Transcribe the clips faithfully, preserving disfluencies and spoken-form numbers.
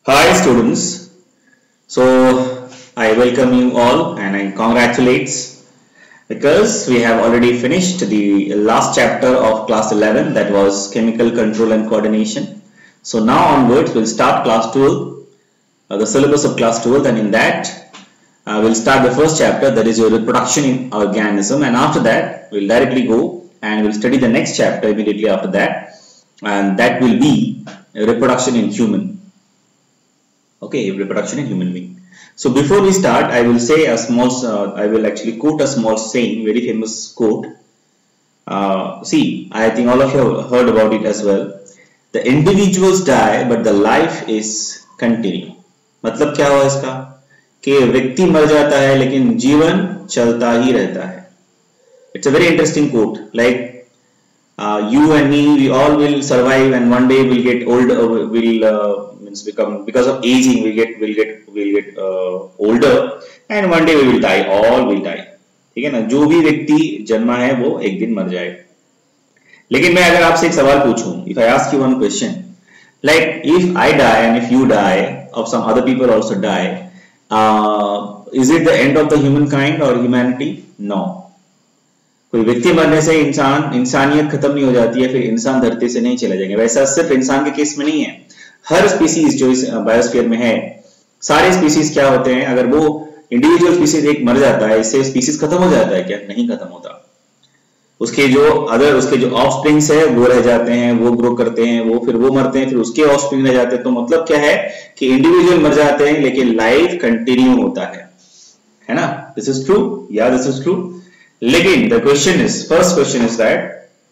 Hi students, so I welcome you all and I congratulate because we have already finished the last chapter of class eleven, that was chemical control and coordination. So now onwards we'll start class twelve, uh, the syllabus of class twelve, and in that uh, we'll start the first chapter, that is your reproduction in organism, and after that we'll directly go and we'll study the next chapter immediately after that, and that will be reproduction in human. Okay, reproduction in human being. So before we start, I will say a small, uh, I will actually quote a small saying, very famous quote. Uh, see, I think all of you have heard about it as well. The individuals die, but the life is continue. मतलब क्या हुआ इसका? कि व्यक्ति मर जाता है, लेकिन जीवन चलता ही रहता है. It's a very interesting quote. Like uh, you and me, we all will survive, and one day we'll get old. Uh, we'll uh, means become because of aging. We get will get will get uh, older, and one day we will die. All will die. ठीक है ना? जो भी व्यक्ति जन्मा है वो एक दिन मर जाएगा. लेकिन मैं अगर आपसे एक सवाल पूछूं, if I ask you one question, like if I die and if you die, or some other people also die, uh, is it the end of the humankind or humanity? No. कोई व्यक्ति मरने से इंसान इंसानियत खत्म नहीं हो जाती है, फिर इंसान धरती से नहीं चले जाएंगे. वैसा सिर्फ इंसान के केस में नहीं है. हर स्पीसीज जो इस बायोस्फीयर में है, सारे स्पीसीज क्या होते हैं, अगर वो इंडिविजुअल स्पीसीज एक मर जाता है, इससे स्पीसीज खत्म हो जाता है क्या? नहीं खत्म होता. उसके जो अदर उसके जो ऑफस्प्रिंग्स है वो रह जाते हैं, वो ग्रो करते हैं, वो फिर वो मरते हैं, फिर उसके ऑफस्प्रिंग रह जाते हैं. तो मतलब क्या है कि इंडिविजुअल मर जाते हैं लेकिन लाइफ कंटिन्यू होता है, है ना? This is true. या दिस इज ट्रू. लेकिन the question is first question is that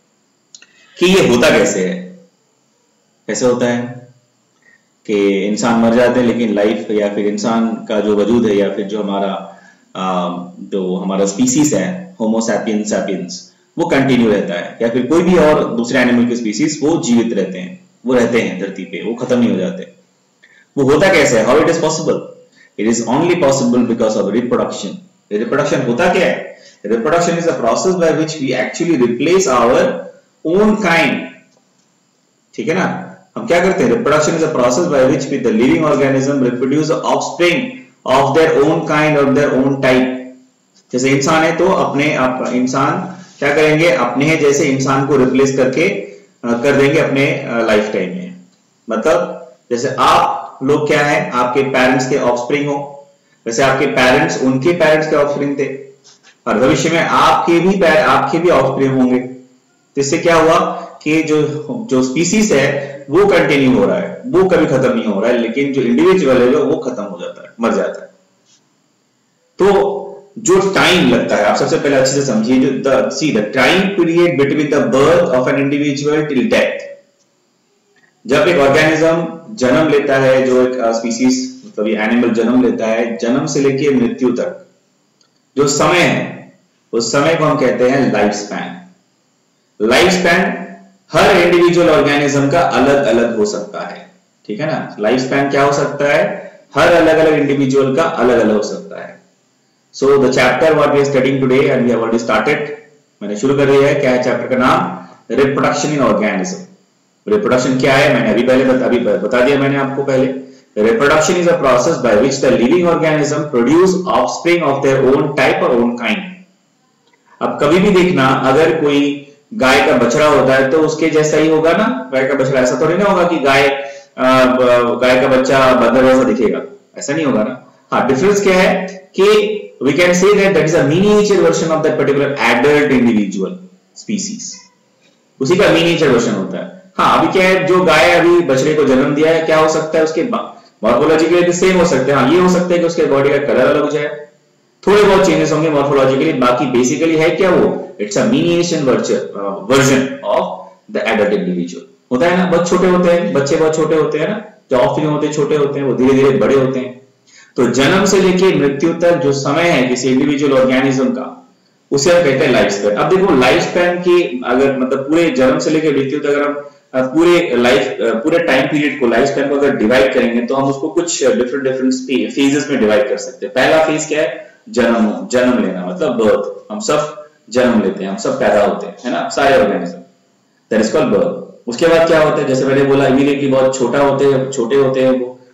कि ये होता कैसे है? कैसे होता है कि इंसान मर जाते हैं लेकिन लाइफ या फिर इंसान का जो वजूद है या फिर जो हमारा जो हमारा स्पीसीज है, होमो सैपियंस सैपियंस, वो कंटिन्यू रहता है, या फिर कोई भी और दूसरे एनिमल के स्पीसीज वो जीवित रहते हैं, वो रहते हैं धरती पे, वो खत्म नहीं हो जाते. वो होता कैसे है? How it is possible? It is only possible because of reproduction. Reproduction होता क्या है? Reproduction is a process by which we actually replace our own kind. ठीक है ना? हम क्या करते हैं? Reproduction is a process by which we, the living organism, reproduce the offspring of their own kind or their own type. जैसे इंसान है तो अपने आप इंसान क्या करेंगे? अपने जैसे इंसान को रिप्लेस करके कर देंगे अपने लाइफ टाइम में. मतलब जैसे आप लोग क्या है, आपके पेरेंट्स के ऑफस्प्रिंग हो, वैसे आपके पेरेंट्स उनके पेरेंट्स के ऑफस्प्रिंग थे, और भविष्य में आपके भी आपके भी ऑफस्प्रिंग होंगे. तो इससे क्या हुआ कि जो जो स्पीसीज है वो कंटिन्यू हो रहा है, वो कभी खत्म नहीं हो रहा है, लेकिन जो इंडिविजुअल है वो खत्म हो जाता है, मर जाता है. तो जो टाइम लगता है, आप सबसे पहले अच्छे से समझिए, जो the see the time period between the birth of an individual till death. जब एक ऑर्गेनिज्म जन्म लेता है, जो एक स्पीसीज मतलब ये एनिमल जन्म लेता है, जन्म से लेकर मृत्यु तक जो समय है, उस समय को हम कहते हैं लाइफ स्पैन. लाइफ स्पैन हर इंडिविजुअल ऑर्गेनिज्म का अलग अलग हो सकता है. ठीक है ना? लाइफ स्पैन क्या हो सकता है? हर अलग अलग इंडिविजुअल का अलग अलग हो सकता है. So the chapter what we are studying today and we have already started, मैंने शुरू कर दिया है. क्या है चैप्टर का नाम? Reproduction in organism. रिप्रोडक्शन क्या है मैंने अभी पहले बता, अभी बता दिया मैंने आपको पहले. Reproduction is a process by which the living organism produce offspring of their own type or own kind. अब कभी भी देखना, अगर कोई गाय का बछड़ा होता है तो उसके जैसा ही होगा ना. गाय का बछड़ा ऐसा थोड़ी ना होगा कि गाय गाय का बच्चा बंदर जैसा दिखेगा, ऐसा नहीं होगा ना. हाँ, डिफरेंस क्या है कि we can say that that is a miniature version of that particular adult individual species. उसी का miniature version होता है. हाँ, अभी क्या है, जो गाय अभी बछड़े को जन्म दिया है, क्या हो सकता है उसके मॉर्फोलॉजिकली सेम हो सकते हैं. हाँ, ये हो सकता है कि उसके बॉडी का कलर अलग हो जाए, थोड़े बहुत चेंजेस होंगे मॉर्फोलॉजिकली, बाकी बेसिकली है क्या वो? It's a miniature version of the adult individual. होता है ना, बहुत छोटे होते हैं बच्चे, बहुत छोटे होते हैं ना, जो ऑफस्प्रिंग होते हैं छोटे होते हैं, वो धीरे धीरे बड़े होते हैं. तो जन्म से लेके मृत्यु तक जो समय है किसी इंडिविजुअल ऑर्गेनिज्म का, उसे हम कहते हैं लाइफ स्पैन. अब देखो, लाइफ स्पैन की अगर मतलब पूरे जन्म से लेकर मृत्यु तक अगर हम पूरे लाइफ पूरे टाइम पीरियड को, लाइफ स्पैन को अगर डिवाइड करेंगे तो हम उसको कुछ डिफरेंट डिफरेंट फेजेस में डिवाइड कर सकते हैं. पहला फेज क्या है? जन्म जन्म लेना, मतलब बर्थ. हम सब जन्म लेते हैं, हम सब पैदा होते हैं, है ना, सारे organism. That is called birth. उसके बाद क्या होता है? जैसे मैंने बोला, इमीडिएटली बहुत छोटा होते हैं, छोटे होते हैं वो,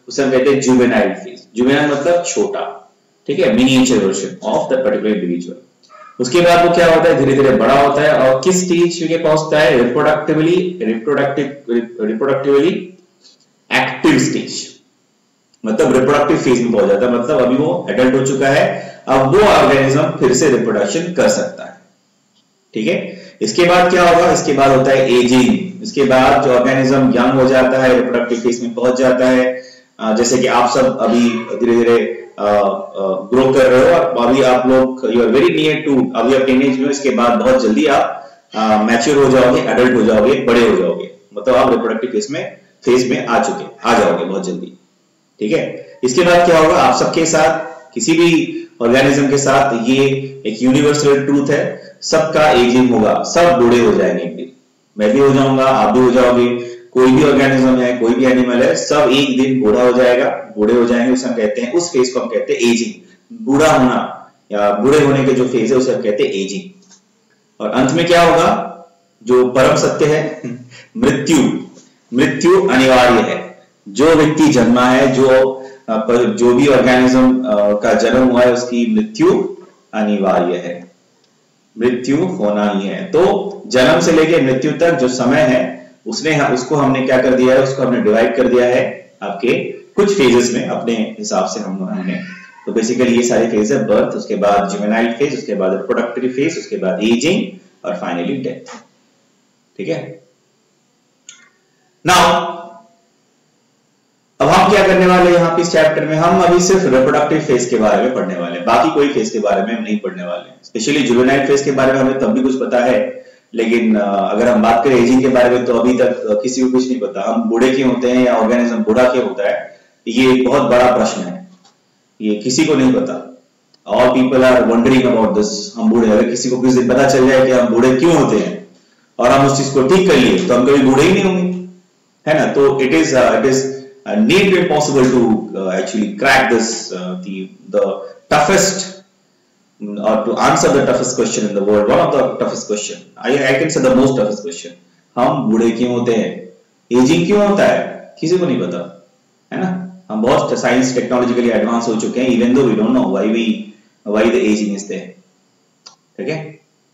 उसे हम कहते हैं जुवेनाइल फेज। जुवेनाइल मतलब छोटा, ठीक है, miniature version of the particular individual. उसके बाद वो क्या होता है, धीरे धीरे बड़ा होता है और किस स्टेज पे पहुंचता है, reproductively reproductive reproductively active stage, मतलब रिप्रोडक्टिव फेज में पहुंच जाता है, मतलब अभी वो एडल्ट हो चुका है, अब वो ऑर्गेनिज्म फिर से रिप्रोडक्शन कर सकता है, ठीक है। इसके बाद क्या होगा, इसके बाद होता है एजिंग। इसके बाद जो ऑर्गेनिज्म यंग हो जाता है, रिप्रोडक्टिव फेज में पहुंच जाता है, जैसे कि आप सब अभी धीरे धीरे ग्रो कर रहे हो, अभी आप लोग you are very near to, अभी आप टीनेज में, इसके बाद बहुत जल्दी आप मैच्योर हो जाओगे, एडल्ट हो जाओगे, बड़े हो जाओगे, मतलब आप रिप्रोडक्टिव फेज में फेज में आ चुके आ जाओगे बहुत जल्दी, ठीक है। इसके बाद क्या होगा, आप सबके साथ, किसी भी ऑर्गेनिज्म के साथ, ये एक यूनिवर्सल ट्रूथ है, सबका एजिंग होगा, सब बूढ़े हो जाएंगे, मैं भी हो जाऊंगा, आप भी हो जाओगे, कोई भी ऑर्गेनिज्म है, कोई भी एनिमल है, सब एक दिन बूढ़ा हो जाएगा, बूढ़े हो जाएंगे, उसे हम कहते हैं, उस फेज को हम कहते हैं एजिंग। बूढ़ा होना या बूढ़े होने के जो फेज है उसे हम कहते हैं एजिंग। और अंत में क्या होगा, जो परम सत्य है, मृत्यु। मृत्यु अनिवार्य है, जो व्यक्ति जन्मा है, जो जो भी ऑर्गेनिज्म का जन्म हुआ है, उसकी मृत्यु अनिवार्य है, मृत्यु होना ही है। तो जन्म से लेकर मृत्यु तक जो समय है, उसने उसको हमने क्या कर दिया है, उसको हमने डिवाइड कर दिया है आपके कुछ फेजेस में, अपने हिसाब से हम हमने तो बेसिकली ये सारे फेज है, बर्थ, उसके बाद जुवेनाइल फेज, उसके बाद रिप्रोडक्टिव फेज, उसके बाद एजिंग और फाइनली डेथ, ठीक है। नाउ अब हम क्या करने वाले हैं यहाँ पे इस चैप्टर में, हम अभी सिर्फ रिप्रोडक्टिव फेज के बारे में पढ़ने वाले हैं, बाकी कोई फेज के बारे में हम नहीं पढ़ने वाले हैं। स्पेशली जुवेनाइल फेज के बारे में हमें तब भी कुछ पता है, लेकिन अगर हम बात करें एजिंग के बारे में तो अभी तक किसी को कुछ नहीं पता। हम बूढ़े क्यों होते हैं या ऑर्गेनिज्म बूढ़ा क्यों होता है, ये एक बहुत बड़ा प्रश्न है, ये किसी को नहीं पता। All people are wondering about this. हम बूढ़े, अगर किसी को किसी दिन पता चल जाए कि हम बूढ़े क्यों होते हैं और हम उस चीज को ठीक कर लिए, तो हम कभी बूढ़े ही नहीं होंगे, है ना। तो it is it is nearly impossible to uh, actually crack this uh, the the toughest or to answer the toughest question in the world, one of the toughest question, I, I can say the most toughest question। हम बूढ़े क्यों होते हैं, ageing क्यों होता है, किसी को नहीं पता, है ना। हम बहुत साइंस टेक्नोलॉजिकली एडवांस हो चुके हैं, even though we don't know why we why the ageing is there, ठीक है।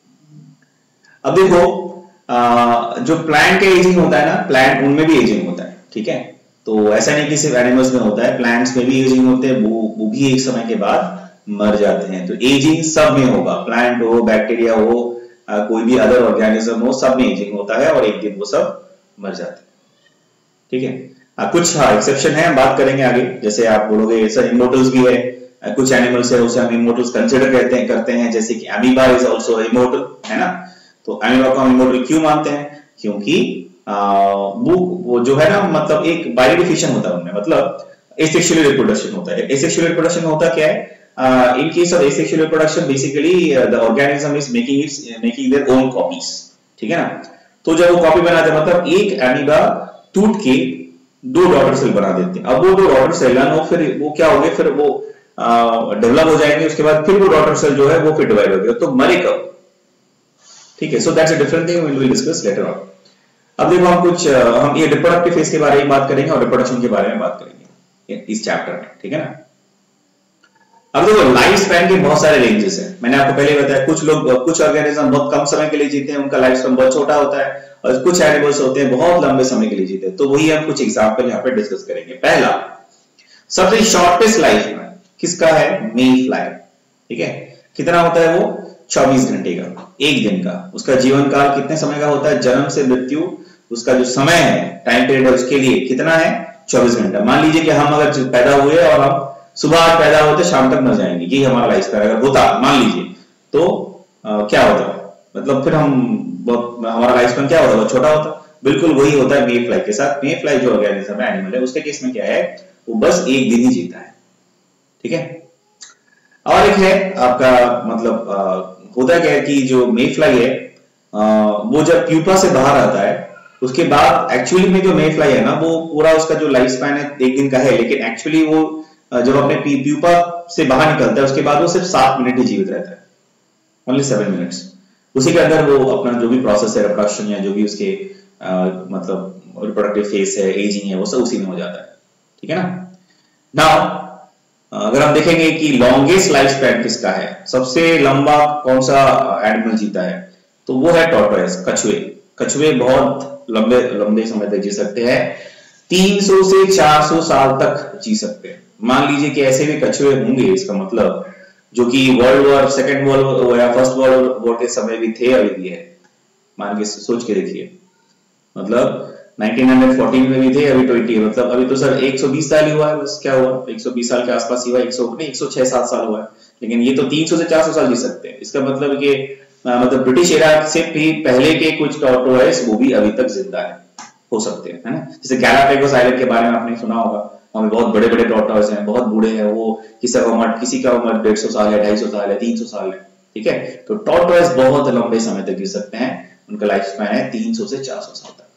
अब देखो आ, जो प्लांट का एजिंग होता है ना, प्लांट उनमें भी एजिंग होता है, ठीक है। तो ऐसा नहीं कि सिर्फ एनिमल्स में होता है, प्लांट्स में भी एजिंग होते हैं, वो वो भी एक समय के बाद मर जाते हैं। तो एजिंग सब में होगा, प्लांट हो, बैक्टीरिया हो, आ, कोई भी अदर ऑर्गेनिज्म हो, सब में एजिंग होता है और एक दिन वो सब मर जाते हैं, ठीक है। आ, कुछ हाँ एक्सेप्शन है, हम बात करेंगे आगे। जैसे आप बोलोगे सर इमोर्टल्स भी है, आ, कुछ एनिमल्स है उसे हम इमोर्टल्स कंसिडर करते हैं करते हैं जैसे कि एमीबा इज आल्सो इमोर्टल, है ना। तो एमीबा को हम इमोर्टल क्यों मानते हैं, क्योंकि आ, वो वो जो है ना, मतलब एक बायोडिफिशन होता है उनमें, मतलब एसेक्सुअल रिप्रोडक्शन होता है। एसेक्सुअल रिप्रोडक्शन होता क्या है, in case of asexual reproduction basically the organism is making its making their own copies, ठीक है ना। तो जब वो कॉपी बनाते हैं, मतलब एक एमीबा टूट के दो डॉटर सेल बना देते हैं। अब वो दो डॉटर सेल ना, फिर वो क्या हो गए, फिर वो डेवलप हो जाएंगे, उसके बाद फिर वो डॉटर सेल जो है वो फिर डिवाइड हो गया, तो मरे कब, ठीक है। So that's a different thing, we will discuss later on. अब देखो हम कुछ हम ये रिप्रोडक्टिव फेज के बारे में बात करेंगे और रिप्रोडक्शन के बारे में बात करेंगे इस चैप्टर में, ठीक है ना। अब देखो लाइफ स्पैन के बहुत सारे रेंजेस हैं, मैंने आपको पहले बताया। कुछ लोग, कुछ ऑर्गेनिज्म बहुत कम समय के लिए जीते हैं, उनका लाइफ स्पैन बहुत छोटा होता है, और कुछ एनिमल्स होते हैं बहुत लंबे समय के लिए जीते हैं। तो वही हम कुछ एग्जांपल यहाँ पे डिस्कस करेंगे। पहला, सबसे शॉर्टेस्ट लाइफ में किसका है, मे फ्लाई, ठीक है। कितना होता है वो, चौबीस घंटे का, एक दिन का। उसका जीवन काल कितने समय का होता है, जन्म से मृत्यु, उसका जो समय है, टाइम पीरियड है, उसके लिए कितना है, चौबीस घंटा। मान लीजिए कि हम अगर पैदा हुए और हम सुबह आज पैदा होते शाम तक मर जाएंगे, ये हमारा लाइफ स्पैन अगर होता, मान लीजिए, तो आ, क्या होता, मतलब फिर हम बहुत, हमारा लाइफ स्पैन क्या होता, बहुत छोटा होता। बिल्कुल वही होता है मे फ्लाई के साथ। मे फ्लाई जो ऑर्गेनिज्म है, एनिमल है, उसके केस में क्या है, वो बस एक दिन ही जीता है, ठीक है। और एक है आपका, मतलब आ, होता क्या है कि जो मे फ्लाई है, आ, वो जब प्यूपा से बाहर आता है, उसके बाद एक्चुअली में जो मे फ्लाई है ना, वो पूरा उसका जो लाइफ स्पैन है एक दिन का है, लेकिन एक्चुअली वो जब अपने प्यूपा से बाहर निकलता है, उसके बाद वो सिर्फ सात मिनट ही जीवित रहता है, ओनली सेवन मिनट्स। उसी के अंदर वो अपना जो भी प्रोसेस है, रिप्रोडक्शन या जो भी उसके आ, मतलब रिप्रोडक्टिव फेज है, एजिंग है, वो सब उसी में हो जाता है, ठीक है ना। नाउ अगर हम देखेंगे कि लॉन्गेस्ट लाइफ स्पैन किसका है, सबसे लंबा कौन सा एनिमल जीता है, तो वो है टॉर्टोइस, कछुए। कछुए बहुत लंबे लंबे समय तक जी सकते हैं, तीन सौ से चार सौ साल तक जी सकते हैं। मान लीजिए कि ऐसे भी कछुए होंगे, इसका मतलब जो कि वर्ल्ड वॉर, सेकेंड वर्ल्ड या फर्स्ट वर्ल्ड वॉर के समय भी थे, अभी भी है। मान के सोच के देखिए, मतलब नाइनटीन फोर्टीन में भी थे, अभी ट्वेंटी है, मतलब अभी तो सर एक सौ बीस साल ही हुआ है, बस क्या हुआ, एक सौ बीस साल के आसपास ही हुआ, एक सौ नहीं एक सौ छह सात साल हुआ है, लेकिन ये तो तीन सौ से चार सौ साल जी सकते हैं। इसका मतलब कि मतलब ब्रिटिश एरा से भी पहले के कुछ टॉर्टोइस वो भी अभी तक जिंदा है, हो सकते हैं, है ना। जैसे गैलापागोस आइलैंड के बारे में आपने सुना होगा, वहां बहुत बड़े बड़े टॉर्टोइस हैं, बहुत बूढ़े हैं वो, किसी का उम्र किसी का उम्र डेढ़ सौ साल है, ढाई सौ साल है, तीन सौ साल है, ठीक है। तो टॉर्टोइस बहुत लंबे समय तक जी सकते हैं, उनका लाइफ स्पैन है तीन सौ से चार सौ साल तक,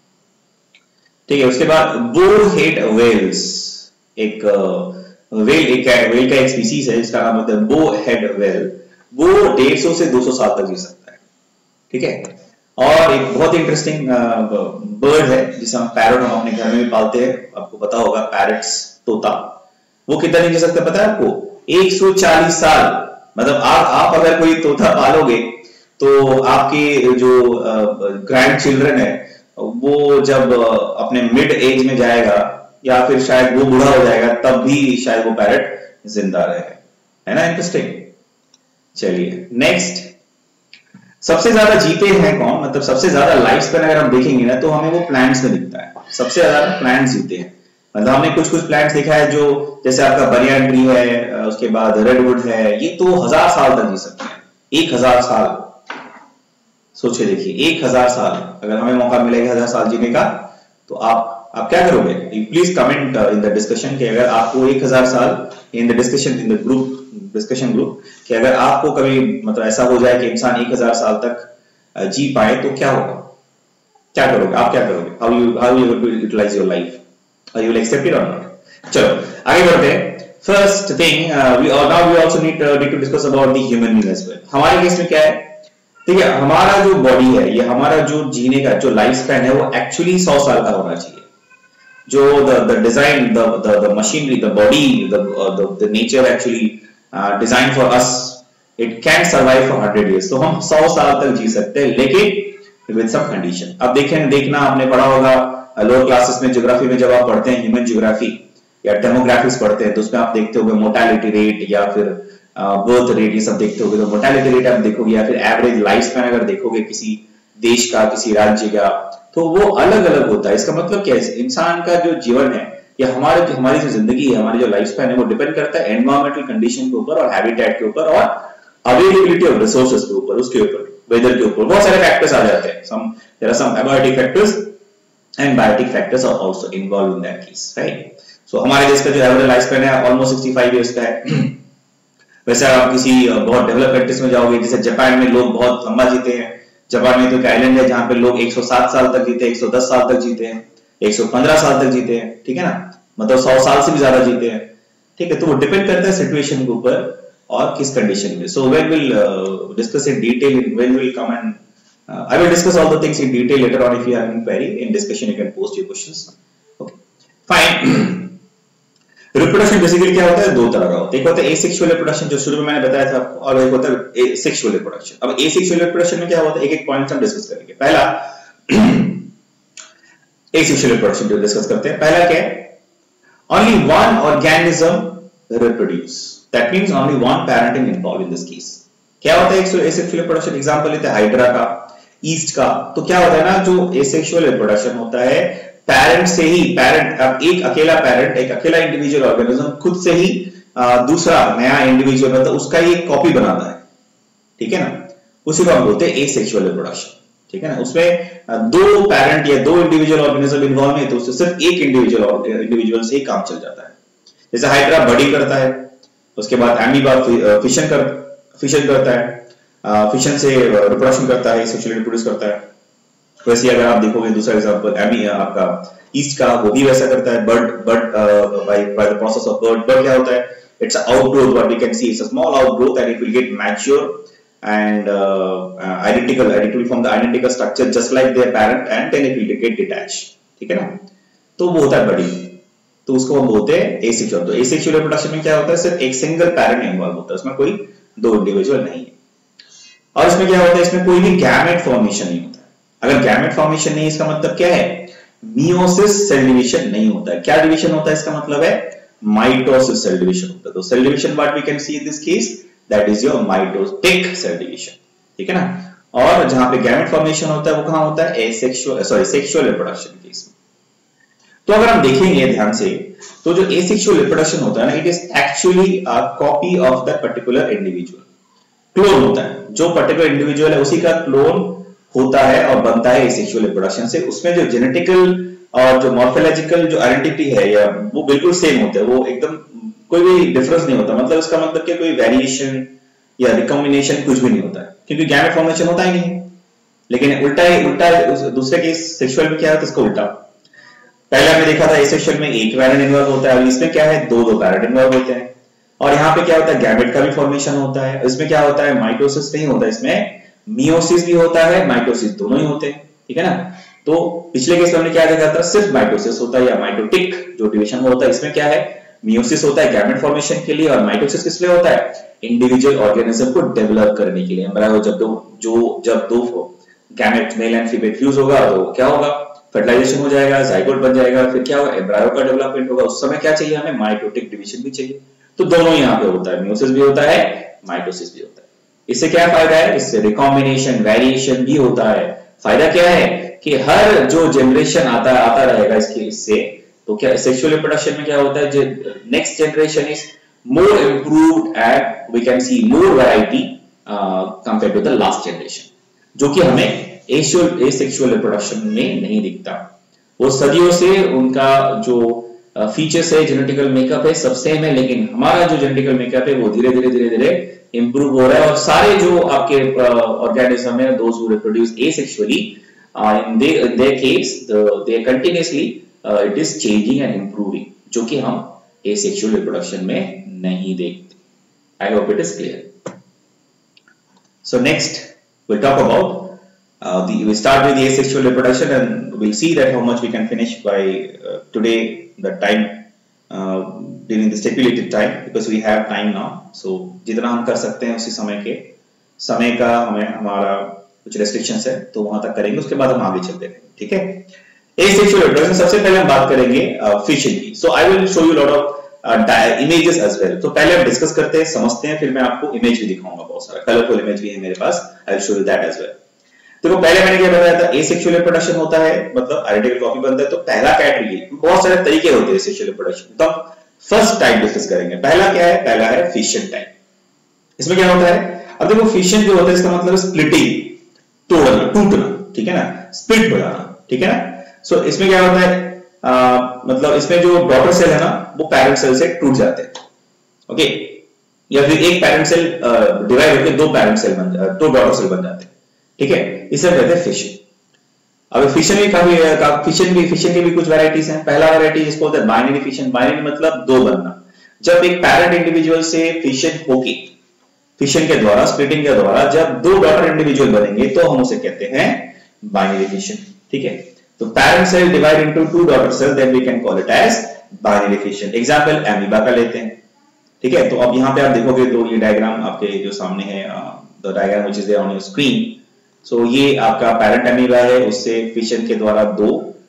ठीक है। उसके बाद बोर हेड वेल्स, एक वेल एक वेल का एक स्पीसीज है जिसका नाम होता है बो हेड वेल। वो डेढ़ सौ से दो सौ साल तक जी सकता है, ठीक है। और एक बहुत इंटरेस्टिंग बर्ड है जिसे हम पैरट हम अपने घर में भी पालते हैं, आपको पता होगा पैरट्स, तोता। वो कितना नहीं जी सकता पता है आपको, एक सौ चालीस साल। मतलब आप आप अगर कोई तोता पालोगे तो आपके जो ग्रैंड चिल्ड्रन है वो जब अपने मिड एज में जाएगा या फिर शायद वो बूढ़ा हो जाएगा तब भी शायद वो पैरट जिंदा रहे, है ना। इंटरेस्टिंग। चलिए नेक्स्ट, सबसे ज्यादा जीते हैं कौन, मतलब सबसे ज्यादा लाइफ स्पैन अगर हम देखेंगे ना तो हमें वो प्लांट्स में दिखता है, सबसे ज्यादा प्लांट्स जीते हैं। मतलब हमने कुछ कुछ प्लांट्स देखा है जो जैसे आपका बनियान ट्री है, उसके बाद रेडवुड है, ये तो हजार साल तक जी सकते हैं, एक हजार साल। सोचिए देखिए, एक हजार साल अगर हमें मौका मिलेगा हजार साल जीने का तो आप आप क्या करोगे। Please comment in the discussion कि अगर आपको एक हजार साल in the discussion in the group discussion group कि अगर आपको कभी मतलब ऐसा हो जाए कि इंसान एक हजार साल तक जी पाए तो क्या होगा, क्या करोगे, आप क्या करोगे, how you how you will utilise your life, are you will accept it और नॉट। चलो आगे बढ़ते हैं। First thing we now we also need need to discuss about the human being as well. हमारे केस में क्या है, ठीक है, हमारा जो बॉडी है, ये हमारा जो जीने का जो लाइफ स्पैन है वो एक्चुअली सौ साल का होना चाहिए। जो the the design the the machinery the body the the nature actually design for us, it can survive for hundred years. तो हम सौ साल तक जी सकते हैं, लेकिन विद सम कंडीशन। अब देखें देखना आपने पढ़ा होगा लोअर क्लासेस में, ज्योग्राफी में जब आप पढ़ते हैं ह्यूमन ज्योग्राफी या डेमोग्राफिक्स पढ़ते हैं तो उसमें आप देखते होंगे मोर्टेलिटी रेट या फिर बर्थ रेट, ये सब देखते होगे। तो मोर्टेलिटी रेट आप देखोगे या फिर एवरेज लाइफ स्पैन अगर देखोगे किसी देश का, किसी राज्य का, तो वो अलग अलग होता है। इसका मतलब क्या है, इंसान का जो जीवन है या हमारे हमारी जो जिंदगी है, हमारी जो लाइफ स्पैन है, वो डिपेंड करता है एनवायरमेंटल कंडीशन के ऊपर और हैबिटेट के ऊपर और अवेलेबिलिटी ऑफ रिसोर्सेज के ऊपर, उसके ऊपर, वेदर के ऊपर, बहुत सारे फैक्टर्स आ जाते हैं। Some there are some abiotic factors and biotic factors are also involve in that case, right. So हमारे देश का जो एवरेज लाइफ स्पैन है ऑलमोस्ट सिक्सटी फाइव इयर्स का है। वैसे आप किसी बहुत डेवलप कंट्रीज में जाओगे, जैसे जापान में लोग बहुत लंबा जीते हैं। जापान में तो एक आइलैंड है जहां पे लोग एक सौ सात साल तक जीते हैं, एक सौ दस साल तक जीते हैं, एक सौ पंद्रह साल तक जीते हैं, ठीक है ना, मतलब सौ साल से भी ज्यादा जीते हैं, ठीक है। तो वो डिपेंड करता है सिचुएशन के ऊपर और किस कंडीशन में। So when will discuss in detail, when will come and I will discuss all the things in detail later on. If you have any query in discussion you can post your questions, okay fine. Reproduction basically क्या होता है, दो तरह का होता है। एक होता है एसेक्सुअल रिप्रोडक्शन जो शुरू में मैंने बताया था आपको, और एक होता है सेक्सुअल रिप्रोडक्शन। अब एसेक्सुअल रिप्रोडक्शन में क्या होता है, एक एक पॉइंट हम डिस्कस करेंगे। पहला एसेक्सुअल रिप्रोडक्शन जो डिस्कस करते हैं, पहला क्या है, only one organism reproduce, that means only one parent is involved in this case। क्या होता है एसेक्सुअल रिप्रोडक्शन, एग्जांपल लेते हैं हाइड्रा का, ईस्ट का। तो क्या होता है ना, जो एसेक्सुअल रिप्रोडक्शन होता है पैरेंट से ही, पैरेंट एक अकेला पैरेंट, एक अकेला इंडिविजुअल ऑर्गेनिज्म खुद से ही आ, दूसरा नया इंडिविजुअल मतलब उसका ही एक कॉपी बनाता है, ठीक है ना, उसी को हम बोलते हैं एसेक्सुअल रिप्रोडक्शन, ठीक है ना। उसमें दो पैरेंट या दो इंडिविजुअल ऑर्गेनिज्म इन्वॉल्व नहीं, तो उससे सिर्फ एक इंडिविजुअल इंडिविजुअल से ही काम चल जाता है। जैसे हाइड्रा बडी करता है, उसके बाद एमीबा फिशन कर फिशन करता है, फिशन से रिप्रोडक्शन करता है, सेक्सुअली रिप्रोड्यूस करता है। वैसे अगर आप देखोगे दूसरा एग्जांपल एमी आपका ईस्ट का, वो भी वैसा करता है। Bud bud by by the process of bud bud क्या होता है, it's outgrowth, what we can see it's a small outgrowth and it will get mature and uh, uh, identical identical from the identical structure just like their parent and then it will get detached, ठीक है ना। तो वो होता है बड़ी। तो उसको हम बोलते हैं एसेक्सुअल। तो एसेक्सुअल रिप्रोडक्शन में क्या होता है, सिर्फ एक सिंगल पैरेंट इन्वॉल्व होता है, उसमें कोई दो इंडिविजुअल नहीं है। और इसमें क्या होता है, इसमें कोई भी गैमेट फॉर्मेशन नहीं होता है। अगर गैमेट फॉर्मेशन नहीं, इसका मतलब क्या है, मियोसिस सेल डिवीजन नहीं होता है। क्या डिवीजन होता है, इसका मतलब है माइटोसिस सेल डिवीजन होता है। तो cell division what we can see in this case, that is your mitotic cell division, ठीक है ना। और जहां पे गैमेट फॉर्मेशन होता है वो कहां होता है, asexual sorry sexual reproduction case में। तो अगर हम देखेंगे ध्यान से, तो जो एसेक्सुअल रिप्रोडक्शन होता है ना, it is actually a copy of the particular individual, clone होता है। जो पर्टिकुलर इंडिविजुअल है उसी का क्लोन होता है और बनता है एसेक्सुअल रिप्रोडक्शन से। उसमें जो जेनेटिकल और जो मॉर्फोलॉजिकल जो आइडेंटिटी है या वो बिल्कुल सेम होता है, वो एकदम कोई भी डिफरेंस नहीं होता। मतलब इसका मतलब क्या कोई वेरिएशन या रिकॉम्बिनेशन कुछ भी नहीं होता है, क्योंकि गैमेट फॉर्मेशन होता ही नहीं है। लेकिन उल्टा ही उल्टा दूसरे केस सेक्सुअल में क्या है, इसका उल्टा। पहले हमने देखा था एसेक्सुअल में एक पैरेंट इन्वॉल्व होता है, अब इसमें क्या है, दो दो पैरेंट इन्वॉल्व होते हैं। और यहाँ पे क्या होता है, गैमेट का भी फॉर्मेशन होता है। इसमें क्या होता है, माइटोसिस नहीं होता, इसमें मियोसिस भी होता है, माइटोसिस दोनों ही होते हैं, ठीक है ना। तो पिछले केस में हमने क्या देखा था, सिर्फ माइटोसिस होता है या माइटोटिक जो डिवीजन होता है, इसमें क्या है, मियोसिस होता है गैमेट फॉर्मेशन के लिए, और माइटोसिस किस लिए होता है, इंडिविजुअल ऑर्गेनिज्म को डेवलप करने के लिए। एम्ब्रायो जब दो जो जब दो gamete male and female fuse होगा तो क्या होगा, फर्टिलाइजेशन हो जाएगा, जाइगोट बन जाएगा, फिर क्या होगा, एम्ब्रायो का डेवलपमेंट होगा। उस समय क्या चाहिए हमें, माइटोटिक डिवीजन भी चाहिए। तो दोनों यहाँ पे होता है, मियोसिस भी होता है, माइटोसिस भी होता है। इससे क्या फायदा है, इससे रिकॉम्बिनेशन वेरिएशन भी होता है। फायदा क्या है कि हर जो जनरेशन आता आता रहेगा इसके इससे, तो क्या सेक्सुअल रिप्रोडक्शन में क्या होता है, next generation is more improved and we can see more variety compare to the last generation, जो कि हमें एसेक्सुअल रिप्रोडक्शन में नहीं दिखता। वो सदियों से उनका जो फीचर्स है, जेनेटिकल मेकअप है, सब सेम है, लेकिन हमारा जो जेनेटिकल मेकअप है वो धीरे धीरे धीरे धीरे इंप्रूव हो रहा है। और सारे जो आपके ऑर्गेनिज्म है, those who reproduce asexually, in their case they continuously it is changing and improving, जो कि हम एसेक्सुअल रिप्रोडक्शन में नहीं देखते। I hope it is clear. So next we'll talk about uh, the we start with the asexual reproduction, and we'll see that how much we can finish by uh, today the time uh, during the stipulated time, because we have time now. So जितना हम कर सकते हैं उसी समय के समय का हमें हमारा कुछ restrictions है, तो वहां तक करेंगे, उसके बाद हम आगे चलते हैं, ठीक है। asexual reproduction सबसे पहले हम बात करेंगे फिशन की। So I will show you a lot of images as well. तो पहले हम डिस्कस करते हैं, समझते हैं, फिर मैं आपको इमेज भी दिखाऊंगा, बहुत सारा कलरफुल इमेज भी है मेरे पास, I will show you that as well. देखो पहले मैंने क्या बताया था, एसेक्सुअल रिप्रोडक्शन होता है, मतलब आइडेंटिकल कॉपी बनता है। तो पहला कैटेगरी, बहुत सारे तरीके होते हैं एसेक्सुअल रिप्रोडक्शन, तो हम फर्स्ट टाइप डिस्कस करेंगे। पहला क्या है, पहला है फिशन टाइप। इसमें क्या होता है, अब देखो फिशन जो होता है इसका मतलब स्प्लिटिंग, तोड़ना, टूटना, ठीक है ना, स्प्लिट हो जाना, ठीक है ना। सो इसमें क्या होता है, Uh, मतलब इसमें जो डॉटर सेल है ना, वो पैरेंट सेल से टूट जाते हैं, ओके, या फिर एक पैरेंट सेल डिवाइड होकर दो पैरेंट सेल बन जाते, दो डॉटर सेल बन जाते हैं, ठीक है। इसे कहते हैं फिशन। अब फिशन में काफी फिशन भी फिशन की भी कुछ वैरायटीज हैं। पहला वैरायटी जिसको होता है बाइनरी फिशन। बाइनरी मतलब दो बनना। जब एक पैरेंट इंडिविजुअल से फिशन होके, फिशन के द्वारा, स्प्लिटिंग के द्वारा जब दो डॉटर इंडिविजुअल बनेंगे तो हम उसे कहते हैं बाइनरी फिशन, ठीक है। तो parent cell divide into two daughter cell, then we can call it as binary fission. Example amoeba का लेते हैं, ठीक है। तो अब यहाँ पे आप देखोगे तो ये डायग्राम आपके जो सामने है, the diagram which is there on your screen. So ये आपका parent amoeba है, उससे fission के द्वारा दो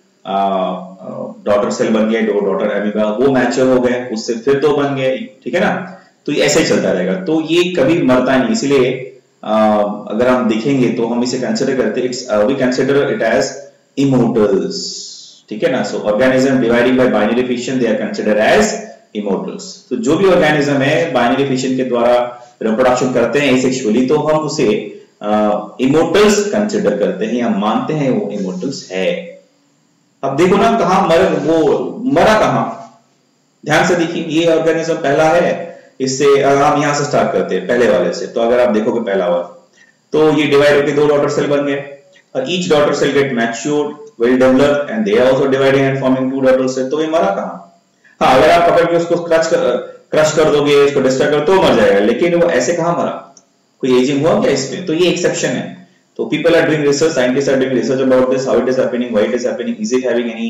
डॉटर सेल बन गए, दो डॉटर amoeba, वो मैच्योर हो गए, उससे फिर दो बन गए, ठीक है ना। तो ये ऐसे ही चलता रहेगा, तो ये कभी मरता नहीं। इसीलिए अगर हम देखेंगे तो हम इसे कंसिडर करते हैं, it's we consider it as immortals, ठीक है ना। So organism dividing by binary fission, they are considered as immortals. तो जो भी ऑर्गेनिज्म है बाइनरी फिशन के द्वारा रिप्रोडक्शन करते हैं एसेक्सुअली, तो हम उसे इमोर्टल्स कंसिडर करते हैं या मानते हैं वो इमोर्टल्स है। अब देखो ना कहां मर वो मरा कहां, ध्यान से देखिए। ये ऑर्गेनिज्म पहला है, इससे हम यहां से स्टार्ट करते हैं पहले वाले से। तो अगर आप देखोगे पहला वाला, तो ये डिवाइड होकर दो डॉटर सेल बन गए, और each daughter cell get matured, well developed, and they are also dividing and forming two daughter cells. तो ये मरा कहां? हाँ, अगर आप पकड़ के उसको क्रश कर क्रश कर दोगे, इसको डिस्ट्रॉय कर, तो मर जाएगा, लेकिन वो ऐसे कहां मरा? कोई एजिंग हुआ क्या इसमें? तो ये एक्सेप्शन है। तो people are doing research, scientists are doing research about this, how it is happening, why it is happening, is it having any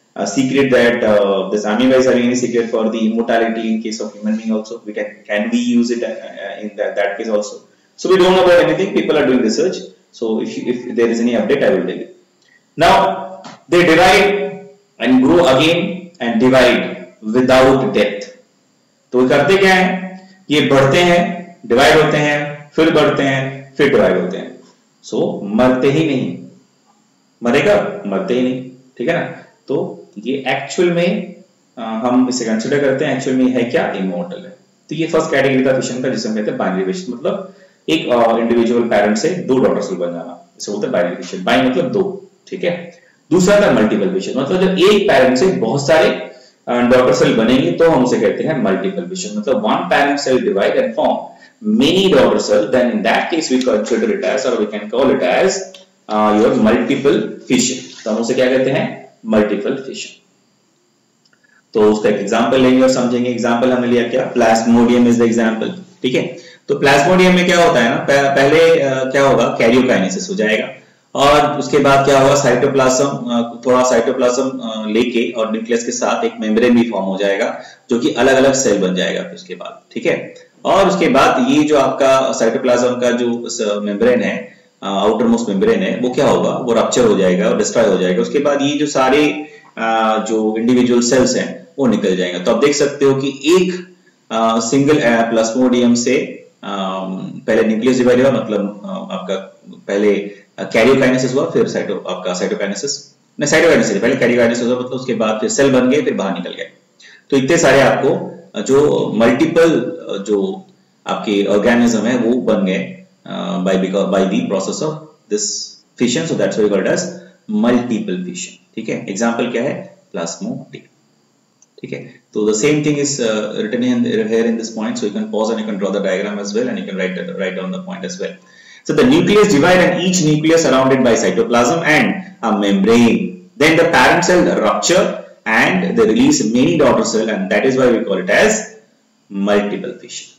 uh, secret that uh, this amoeba is having any secret for the immortality in case of human being also. We can can we use it uh, in that, that case also. So we don't know about anything. People are doing research. So if you, if there is any update, I will tell you. Now they divide and grow again and divide without death. तो करते क्या है, ये बढ़ते हैं, divide होते हैं, फिर बढ़ते हैं, फिर डिवाइड होते हैं. सो so, मरते ही नहीं. मरेगा मरते ही नहीं. ठीक है ना. तो ये एक्चुअल में आ, हम इसे कंसिडर करते हैं एक्चुअल में है क्या, इमॉर्टल है. तो ये फर्स्ट कैटेगरी था फिशन का, जिसे हम कहते हैं बाइनरी फिशन. मतलब एक इंडिविजुअल पेरेंट से दो डॉटर सेल बन जाना, इसे बोलते हैं बाइनरी फिशन. बाइ मतलब दो. ठीक है. दूसरा था मल्टीपल फिशन, मतलब जब एक पेरेंट से बहुत सारे डॉटर सेल बनेंगे तो हम उसे कहते हैं मल्टीपल फिशन. मतलब one parent cell divide and form many daughter cell, then in that case we consider it as, और we can call it as your multiple fission. तो हम उसे क्या कहते हैं, मल्टीपल फिशन. तो उसका एक एग्जांपल लेंगे और समझेंगे. एग्जांपल हमने लिया क्या, प्लाज्मोडियम इज द एग्जांपल. ठीक है. तो प्लाज्मोडियम में क्या होता है ना, पहले क्या होगा, कैरियोकाइनेसिस हो जाएगा, और उसके बाद क्या होगा, साइटोप्लाज्म, थोड़ा साइटोप्लाज्म लेके और न्यूक्लियस के साथ एक मेम्ब्रेन भी फॉर्म हो जाएगा, जो कि अलग अलग सेल बन जाएगा फिर उसके बाद. ठीक है. और उसके बाद ये जो आपका साइटोप्लाज्म का जो मेम्ब्रेन है, आउटर मोस्ट मेम्ब्रेन है, वो क्या होगा, वो रप्चर हो जाएगा और डिस्ट्रॉय हो जाएगा. उसके बाद ये जो सारे जो इंडिविजुअल सेल्स हैं वो निकल जाएंगे. तो आप देख सकते हो कि एक सिंगल प्लाज्मोडियम से आ, पहले न्यूक्लियस डिवाइड हुआ, मतलब आ, आपका पहले कैरियोकाइनेसिस हुआ, फिर साइटो आपका साइटोकाइनेसिस नहीं साइटोकाइनेसिस पहले कैरियोकाइनेसिस हुआ, मतलब उसके बाद फिर सेल बन गए, फिर बाहर निकल गए. तो इतने सारे आपको जो मल्टीपल जो आपके ऑर्गेनिज्म है वो बन गए by because by the process of this fission. So that's why we called as multiple fission. ठीक है. एग्जांपल क्या है, प्लाज्मोडियम. ठीक है. तो the same thing is uh, written in here in this point, so you can pause and you can draw the diagram as well, and you can write write down the point as well. So the nucleus divide and each nucleus surrounded by cytoplasm and a membrane. Then the parent cell rupture and they release many daughter cell, and that is why we call it as multiple fission.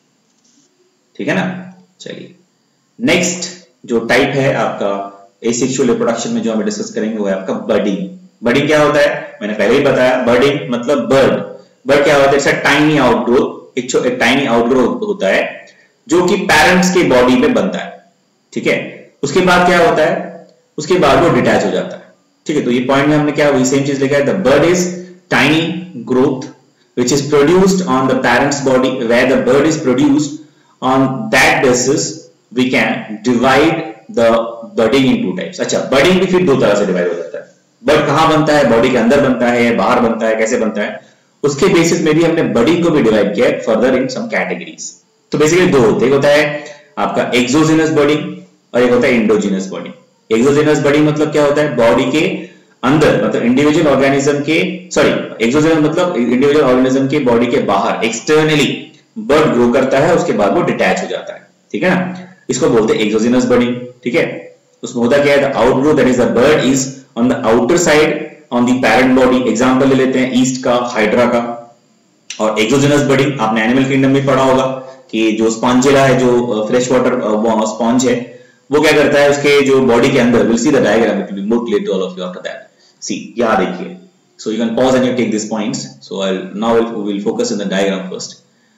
ठीक है ना. चलिए next जो type है आपका asexual reproduction में जो हम डिस्कस करेंगे वो है आपका बर्डिंग. बर्डिंग क्या होता है, मैंने पहले ही बताया. बर्डिंग मतलब बर्ड. बर्ड क्या होता है, इट्स अ टाइनी आउटग्रोथ. एक टाइनी आउटग्रोथ होता है जो कि पेरेंट्स के बॉडी में बनता है. ठीक है. उसके बाद क्या होता है, उसके बाद वो डिटैच हो जाता है. ठीक है. तो ये पॉइंट में हमने क्या वही सेम चीज लिखा है, the bud is tiny growth which is produced on the parent's body. Where the bird is produced, on that basis we can divide the budding in two types. अच्छा, budding भी फिर दो तरह से डिवाइड हो जाता है. बर्ड कहाँ बनता है, बॉडी के अंदर बनता है, बाहर बनता है, कैसे बनता है, उसके बेसिस में भी हमने बर्डिंग को भी डिवाइड किया है फर्दर इन सम कैटेगरीज. तो बेसिकली दो होते हैं, एक होता है आपका एक्सोजिनस बर्डिंग और एक होता है इंडोजिनस बर्डिंग. एक्सोजिनस बर्डिंग मतलब क्या होता है, बॉडी के अंदर, मतलब इंडिविजुअल ऑर्गेनिज्म के, सॉरी एक्सोजिनस मतलब इंडिविजुअल ऑर्गेनिज्म के बॉडी के बाहर एक्सटर्नली बर्ड ग्रो करता है, उसके बाद वो डिटैच हो जाता है. ठीक है ना. इसको बोलते हैं एक्सोजिनस बर्डिंग. ठीक है. उसमें होता क्या है, the outgrowth that is the bud is on the outer side on the parent body. Example ले लेते हैं ईस्ट का, हाइड्रा का. और एक्सोजिनस बर्डिंग आपने एनिमल किंगडम में पढ़ा होगा कि जो स्पॉन्जिला है, जो फ्रेश वाटर स्पॉन्ज है, वो क्या करता है, उसके जो बॉडी के अंदर, will see the diagram, it will be more clear to all of you after that. See यहां देखिए. So you can pause and you take this points. So I now we will focus in the diagram first.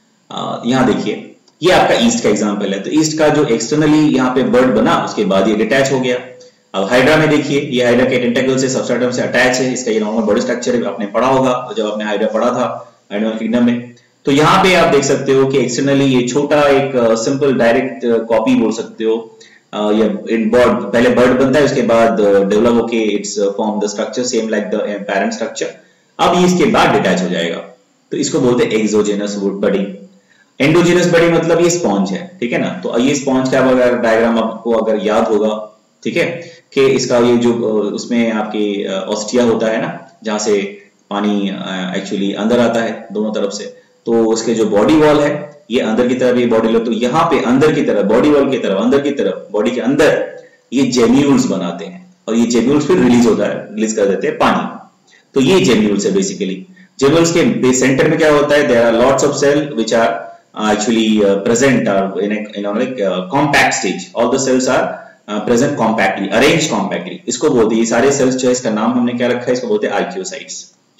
यहां देखिए, ये आपका east का example है. तो east का जो एक्सटर्नली यहाँ पे बर्ड बना, उसके बाद ये डिटैच हो गया. अब हाइड्रा में देखिए, ये हाइड्रा के टेंटेकल से सबस्ट्रेटम से अटैच है. इसका ये नॉर्मल बॉडी स्ट्रक्चर है, आपने पढ़ा होगा जब आपने हाइड्रा पढ़ा था एनिमल किंगडम में. तो यहाँ पे आप देख सकते हो कि एक्सटर्नली ये छोटा एक सिंपल डायरेक्ट कॉपी बोल सकते हो. uh, या इन बर्ड पहले बर्ड बनता है, उसके बाद डेवलप होके it's form the structure same like the parent structure. अब ये इसके बाद डिटैच हो जाएगा. तो इसको बोलते हैं एक्सोजेनस बर्डिंग. एंडोजेनस बर्डिंग मतलब ये स्पॉन्ज है. ठीक है ना. तो ये स्पॉन्ज का अगर डायग्राम आपको अगर याद होगा, ठीक है, कि इसका ये जो उसमें आपके ऑस्टिया होता है ना, जहां से पानी एक्चुअली अंदर आता है दोनों तरफ से. तो उसके जो बॉडी वॉल है, ये अंदर की तरफ ये बॉडी वॉल, तो यहाँ पे अंदर की तरफ बॉडी वॉल की तरफ अंदर की तरफ बॉडी के अंदर ये जेम्यूल्स बनाते हैं, और ये जेम्यूल्स फिर रिलीज होता है, रिलीज कर देते हैं पानी. तो ये जेम्यूल्स है बेसिकली. जेम्यूल्स के सेंटर में क्या होता है, there are lots of cell which are actually present in in like compact stage. All the cells are present compactly, arrange compactly. इसको बोलते हैं, ये सारे सेल्स जो है, इसका नाम हमने क्या रखा है, इसको बोलते हैं आर्कियोसाइट्स.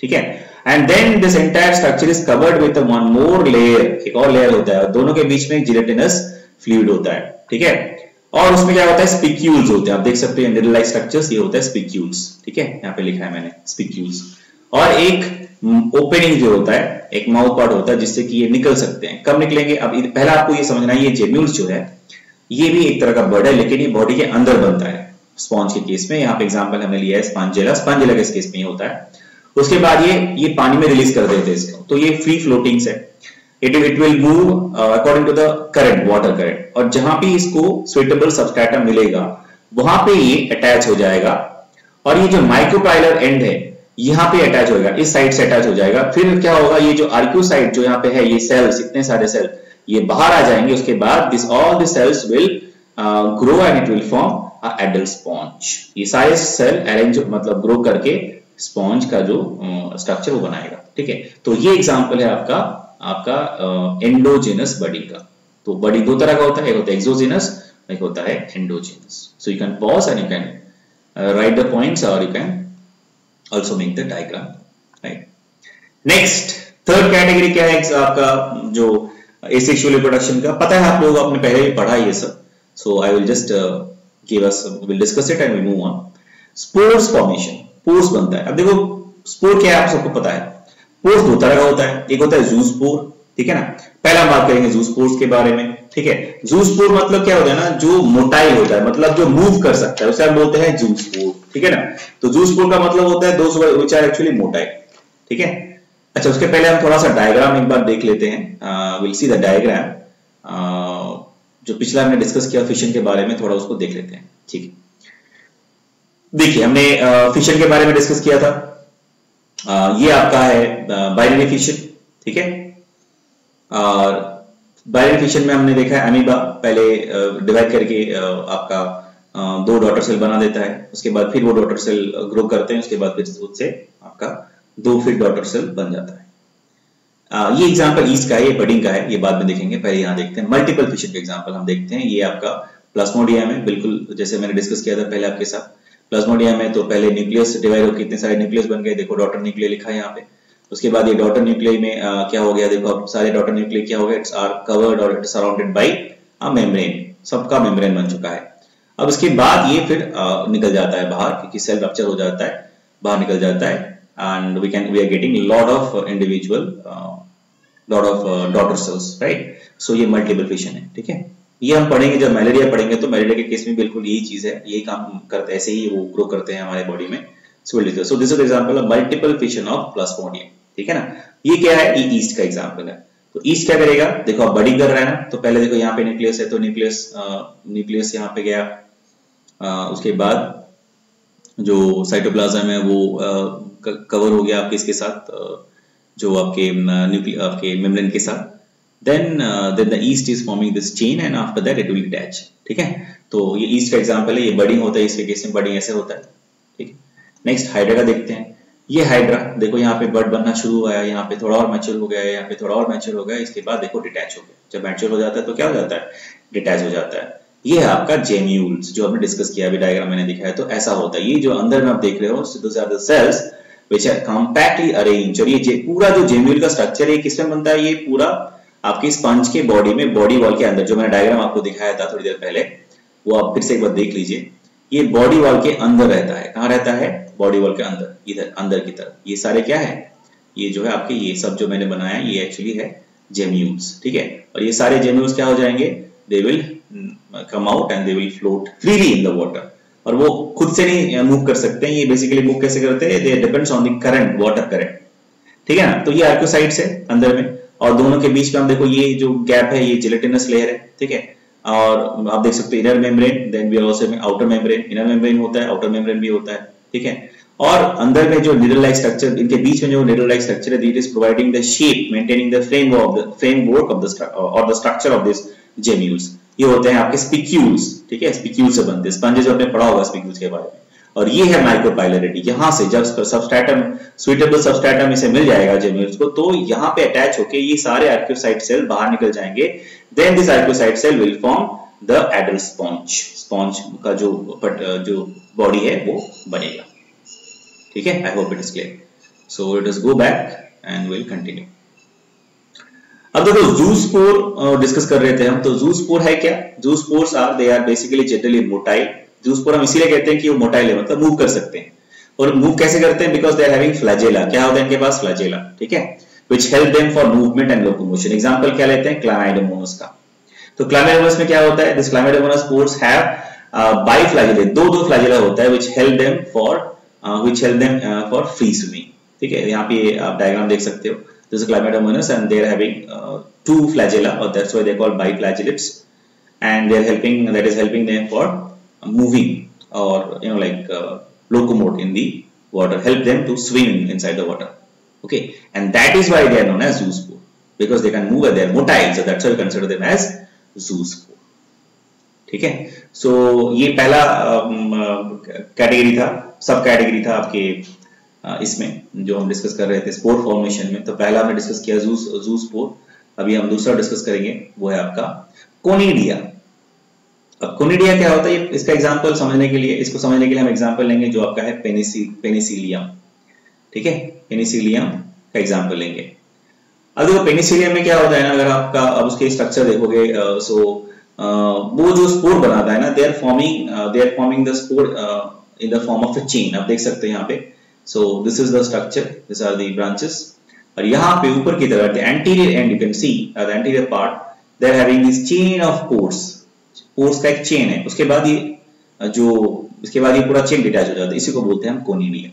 ठीक है। And then this entire structure is covered with one more layer, एक और लेयर होता है, दोनों के बीच में एक जिलेटिनस फ्लूइड होता है, ठीक है। और उसमें क्या होता है, स्पिक्यूल्स होते हैं, आप देख सकते हैं निडल लाइक स्ट्रक्चर्स, ये होता है स्पिक्यूल्स, ठीक है, यहाँ पे लिखा है मैंने स्पिक्यूल्स। और एक ओपनिंग जो होता है, एक माउथ पार्ट होता है जिससे कि ये निकल सकते हैं। कब निकलेंगे, अब पहला आपको ये समझना है, ये जेम्यूल्स जो है ये भी एक तरह का बर्ड है, लेकिन ये बॉडी के अंदर बनता है। स्पॉन्ज के केस में, यहाँ पे एग्जांपल हमने लिया है स्पॉन्जिला, स्पॉन्जिला के केस में ये होता है। उसके बाद ये ये पानी में रिलीज कर देते हैं इसको, तो ये फ्री फ्लोटिंग्स है। It it will move according to the current, water current, और जहां पे इसको सुइटेबल सबस्ट्रेटम मिलेगा वहां पे ये अटैच हो जाएगा। और ये जो माइक्रोपाइलर एंड है यहाँ पे अटैच होगा, इस साइड से अटैच हो जाएगा। फिर क्या होगा, ये जो आर्क्योसाइट जो यहाँ पे है, ये सेल्स, इतने सारे सेल ये बाहर आ जाएंगे। उसके बाद this all the cells will grow and it will form a adult sponge. ये सारे सेल अरेंज मतलब ग्रो करके स्पॉन्ज का जो स्ट्रक्चर uh, वो बनाएगा, ठीक है। तो ये एग्जांपल है आपका आपका एंडोजेनस बडी का। तो बडी दो तरह का होता है, एक होता है एक्सोजेनस, एक होता है endogenous. So you can pause and you can write the points और you can also make the diagram, right? Next, third category क्या है आपका, जो asexual reproduction का, पता है आप लोग, आपने पहले भी पढ़ा ये सब। So I will just uh, give us, we'll discuss it and we move on. Spores formation, pores बनता है। अब देखो spore क्या है आप सबको पता है। Pores दो तरह का होता है, एक होता है zoospore, ठीक है ना। पहला हम बात करेंगे zoospores के बारे में, ठीक है। zoospore मतलब क्या होता है ना, जो मोटाइल होता है, मतलब जो मूव कर सकता है, उसे हम बोलते हैं zoospore, ठीक है ना। तो zoospore का मतलब होता है those which are actually motile, ठीक है। अच्छा, उसके पहले हम थोड़ा सा डायग्राम एक बार देख लेते हैं। विल सी द डायग्राम, जो पिछला हमने डिस्कस किया फिशन के बारे में, थोड़ा उसको देख लेते हैं, ठीक है। देखिए, हमने फिशन के बारे में डिस्कस किया था। uh, ये आपका है बाइनरी फिशन, ठीक है। और बाइनरी फिशन में हमने देखा है अमीबा पहले डिवाइड करके uh, आपका uh, दो डॉटर सेल बना देता है, उसके बाद फिर वो डॉटर सेल ग्रो करते हैं, उसके बाद फिर उससे आपका दो फिर डॉटर सेल बन जाता है। uh, ये एग्जांपल ईस्ट का है, ये बडिंग का है, ये बाद में देखेंगे, पहले यहाँ देखते हैं मल्टीपल फिशन के एग्जांपल हम देखते हैं। ये आपका प्लाज्मोडियम है, बिल्कुल जैसे मैंने डिस्कस किया था पहले आपके साथ। प्लाज्मोडियम है तो पहले न्यूक्लियस डिवाइड होकर कितने सारे न्यूक्लियस बन गए, देखो डॉटर न्यूक्लियर लिखा है यहाँ पे। उसके बाद ये डॉटर न्यूक्लियर में आ, क्या हो गया, देखो अब सारे डॉटर न्यूक्लियर क्या हो गया, इट्स आर कवर्ड और it's surrounded by a membrane, सबका मेम्ब्रेन बन चुका है। अब इसके बाद ये फिर आ, निकल जाता है बाहर, क्योंकि सेल रप्चर हो जाता है, बाहर निकल जाता है, and we can we are getting lot of individual lot of daughter cells, right. So ये मल्टीपल फिशन है, ठीक है। ये हम पढ़ेंगे जब मलेरिया पढ़ेंगे, तो मलेरिया के केस में बिल्कुल यही चीज है, यही काम करते हैं, ऐसे ही वो ग्रो करते हैं हमारे बॉडी में। So so this is example of multiple fission of plasmodium, ठीक है ना। ये क्या है, ये ईस्ट का एग्जांपल है। तो ईस्ट क्या करेगा, देखो अब बड़ी कर रहा है ना, तो पहले देखो यहाँ पे न्यूक्लियस है, तो न्यूक्लियस न्यूक्लियस यहाँ पे गया, आ, उसके बाद जो साइटोप्लाज्म है वो कवर हो गया आपके इसके साथ, जो आपके न्यूक्लियर आपके मेम्ब्रेन के साथ। then uh, then the yeast is forming this chain and after that it will attach, ठीक है। तो ये yeast का एग्जांपल है, ये बडिंग होता है, इसके केस में बडिंग ऐसे होता है, ठीक है। नेक्स्ट हाइड्रा का देखते हैं। ये हाइड्रा देखो यहाँ पे बर्ड बनना शुरू हुआ है, यहाँ पे थोड़ा और मैच्योर हो गया है, यहाँ पे थोड़ा और मैच्योर हो गया, इसके बाद देखो डिटैच हो गया। जब मैच्योर हो जाता है तो क्या हो जाता है, डिटैच हो जाता है। ये है आपका जेम्यूल्स, जो हमने डिस्कस किया, अभी डायग्राम मैंने दिखाया, तो ऐसा होता है। ये जो अंदर में आप देख रहे हो, those are the cells which are compactly arranged। और ये पूरा जो जेम्यूल का स्ट्रक्चर है किसमें बनता है, ये पूरा आपकी स्पंज के बॉडी में, बॉडी वॉल के अंदर, जो मैंने डायग्राम आपको दिखाया था थोड़ी देर पहले, वो आप फिर से एक बार देख लीजिए। ये बॉडी वॉल के अंदर रहता है, कहाँ रहता है, बॉडी वॉल के अंदर, इधर अंदर की तरफ। ये सारे क्या है, ये जो है आपके, ये सब जो मैंने बनाया ये एक्चुअली है जेम्यूल्स, ठीक है। और ये सारे जेम्यूल्स क्या हो जाएंगे, they will come out and they will float freely in the water. और वो खुद से नहीं मूव कर सकते हैं, ये बेसिकली मूव कैसे करते हैं, they depends on the current, water current, ठीक है ना। तो ये आर्क्योसाइट्स है अंदर में, और दोनों के बीच में हम देखो ये जो गैप है, ये जिलेटिनस लेयर है, ठीक है। और आप देख सकते हो inner membrane, then we are also having outer membrane. Inner membrane होता है, आउटर मेम्ब्रेन भी होता है, ठीक है। और अंदर में जो नीडल लाइक स्ट्रक्चर, इनके बीच में जो नीडल लाइक स्ट्रक्चर है, it is providing the shape, maintaining the framework of the framework of the और the structure of this gemmules. ये होते हैं आपके स्पिक्यूल्स, ठीक है। स्पिक्यूल्स से बनते हैं, स्पंजेस आपने पढ़ा होगा स्पिक्यूल्स के बारे में। और ये है माइक्रोपाइलरिटी, यहां से जब सबस्ट्रेटम, सुइटेबल सबस्ट्रेटम इसे मिल जाएगा जेम्यूल्स को, तो यहां पे अटैच होके ये सारे आर्क्योसाइट सेल बाहर निकल जाएंगे। Then this archaeocyte cell will form the adult sponge, sponge का जो जो बॉडी है वो बनेगा, ठीक है। I hope it is clear. So let us go back and we'll continue. अब देखो ज़ूस्पोर डिस्कस कर रहे थे हम, तो ज़ूस्पोर है क्या? Zoospores are they are basically generally motile. Zoospore हम इसीलिए कहते हैं कि वो मोटाइल है, मतलब मूव कर सकते हैं। और मूव कैसे करते हैं? Because they are having flagella. क्या होता है इनके पास? फ्लैजेला, ठीक है, which help them for movement and locomotion. Example क्या लेते हैं? क्लामाइडोमोनास का। तो क्लामाइडोमोनास में क्या होता है? This chlamydomonas spores have biflagella, दो दो फ्लैजेला होता है, which help them for uh, which help them uh, for free swimming, ठीक है। यहाँ पे आप डायग्राम देख सकते हो, this is Chlamydomonas and they are having uh, two flagella, or that's why they are called biflagellates, and they are helping, that is helping them for moving or you know like uh, locomote in the water, help them to swim inside the water, okay, and that is why they are known as zoospore, because they can move, they are motile, so that's why we consider them as zoospore, ठीक है। सो so, ये पहला category था, सब category था आपके इसमें जो हम डिस्कस कर रहे थे स्पोर फॉर्मेशन में। तो पहला हमने डिस्कस किया जूस जू स्पोर, अभी हम दूसरा डिस्कस करेंगे, वो है आपका कोनिडिया। अब कोनिडिया क्या होता है, इसका एग्जांपल समझने के लिए, इसको समझने के लिए हम एग्जांपल लेंगे जो आपका है पेनिसी पेनिसिलियम, ठीक है, पेनिसिलियम का एग्जांपल लेंगे। अब देखो पेनिसिलियम में क्या होता है ना, अगर आपका अब उसके स्ट्रक्चर देखोगे, सो वो जो स्पोर बनाता है ना, they are forming they are forming the spore in the form of a chain. आप देख सकते हैं यहाँ पे, so this is the structure, these are the branches, और यहाँ पे ऊपर की तरफ the anterior end you can see uh, the anterior part, they are having this chain of pores, pores का एक chain है, उसके बाद ये जो इसके बाद ये पूरा chain detach हो जाता है, इसी को बोलते हैं हम कोनिडिया।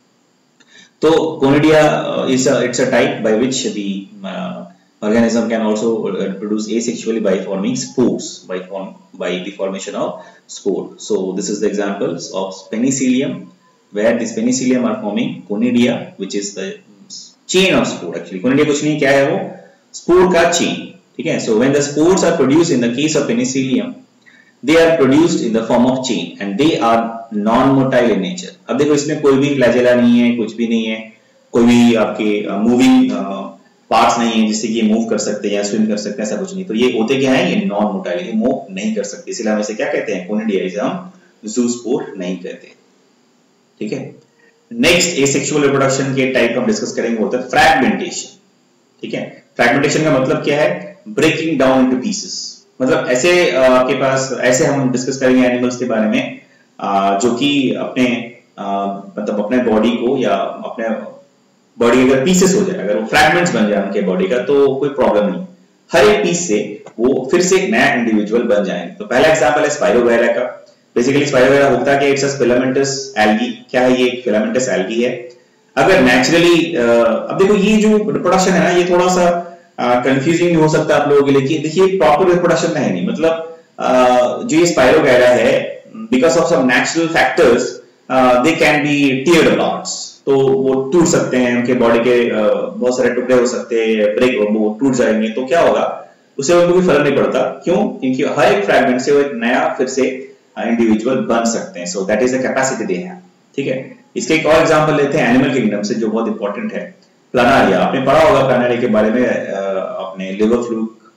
तो conidia is a it's a type by which the uh, organism can also uh, produce asexually by forming spores, by form by the formation of spore. So this is the examples of penicillium, where this penicillium are forming conidia, which is the chain of spore. Actually conidia कुछ नहीं, क्या है वो? spore का chain, ठीक है। So when the spores are produced in the case of penicillium, they are produced in the form of chain and they are non-motile in nature. अब देखो इसमें कोई भी फ्लैजेला नहीं है, कुछ भी नहीं है, कोई भी आपके मूविंग पार्ट्स नहीं है जिससे कि ये मूव कर सकते हैं या स्विम कर सकते हैं, ऐसा कुछ नहीं। तो ये होते क्या है? ये नॉन मोटाइल, ये मूव नहीं कर सकते, इसलिए हम इसे क्या कहते हैं? कोनिडिया, इसे हम ज़ूस्पोर नहीं कहते, ठीक है। नेक्स्ट एसेक्सुअल रिप्रोडक्शन के टाइप हम डिस्कस करेंगे, होता है फ्रैगमेंटेशन, ठीक है। फ्रैगमेंटेशन का मतलब क्या है? Breaking down into pieces. मतलब ऐसे आपके पास, ऐसे हम डिस्कस करेंगे एनिमल्स के बारे में जो कि अपने मतलब अपने बॉडी को या अपने बॉडी अगर पीसेस हो जाए, अगर वो फ्रैगमेंट्स बन जाए उनके बॉडी का, तो कोई प्रॉब्लम नहीं, हर एक पीस से वो फिर से एक नया इंडिविजुअल बन जाएंगे। तो पहला एग्जांपल है स्पाइरोगैरा का। बेसिकली स्पाइरोगैरा होता है कि इट्स अ फिलामेंटस एल्गी। क्या है ये? एक फिलामेंटस एल्गी है। अगर नेचुरली अब देखो ये जो रिप्रोडक्शन है ना, ये थोड़ा सा कंफ्यूजिंग हो सकता है आप लोगों के लिए कि देखिए प्रॉपर रिप्रोडक्शन है नहीं, मतलब uh, जो ये स्पाइरोगैरा है, because of some natural factors they can be teared apart, तो वो टूट सकते हैं, उनके बॉडी के uh, बहुत सारे टुकड़े हो सकते हैं, ब्रेक वो टूट जाएंगे, तो क्या होगा? उससे उनको कोई फर्क नहीं पड़ता। क्यों? क्योंकि हर एक फ्रैगमेंट से वो एक नया फिर से इंडिविजुअल बन सकते हैं। So that is the capacity they have, ठीक है। इसके एक और एग्जांपल लेते हैं एनिमल किंगडम से, जो बहुत इंपॉर्टेंट है, प्लानारिया। आपने पढ़ा होगा प्लानारिया के बारे में, अपने liver fluke,